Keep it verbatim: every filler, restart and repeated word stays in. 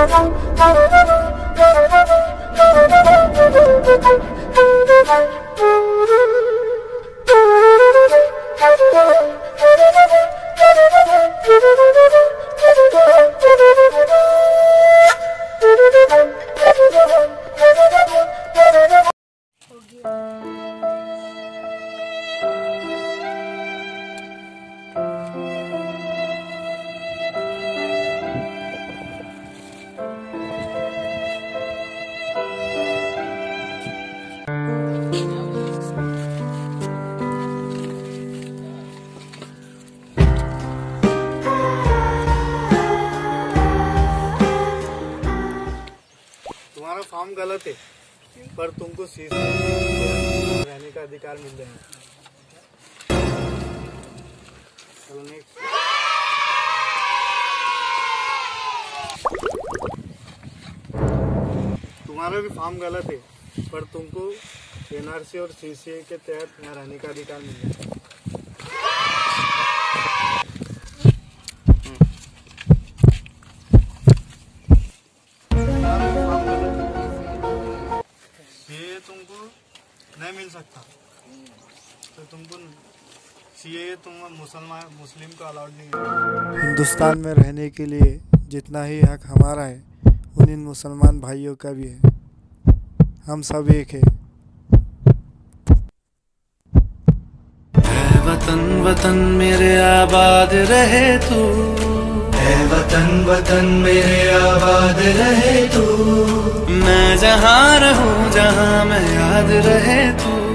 तुम्हारा फॉर्म गलत है, पर तुमको सी रहने का अधिकार मिल जाएगा। चलो नेक्स्ट। तुम्हारा भी फॉर्म गलत है, पर तुमको एनआरसी और सीसीए के तहत यहाँ रहने का अधिकार मिल जाएगा। तुमको नहीं मिल सकता, तो तुमको सीए तुम मुसलमान मुस्लिम को अलाउड नहीं है। हिंदुस्तान में रहने के लिए जितना ही हक हमारा है, उन इन मुसलमान भाइयों का भी है। हम सब एक है। वतन वतन मेरे आबाद रहे तू, वतन वतन मेरे आबाद रहे तू। मैं जहाँ रहूँ जहाँ मैं याद रहे तू।